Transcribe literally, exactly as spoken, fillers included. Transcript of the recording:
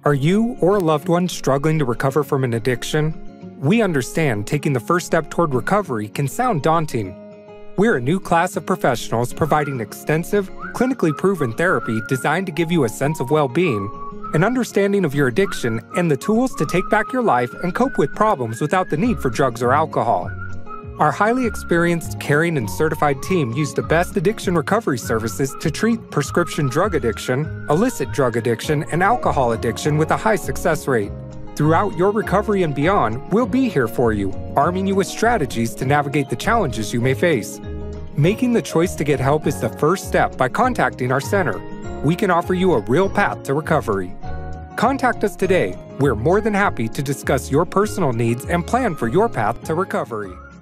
Are you or a loved one struggling to recover from an addiction? We understand taking the first step toward recovery can sound daunting. We're a new class of professionals providing extensive, clinically proven therapy designed to give you a sense of well-being, an understanding of your addiction, and the tools to take back your life and cope with problems without the need for drugs or alcohol. Our highly experienced, caring, and certified team use the best addiction recovery services to treat prescription drug addiction, illicit drug addiction, and alcohol addiction with a high success rate. Throughout your recovery and beyond, we'll be here for you, arming you with strategies to navigate the challenges you may face. Making the choice to get help is the first step by contacting our center. We can offer you a real path to recovery. Contact us today. We're more than happy to discuss your personal needs and plan for your path to recovery.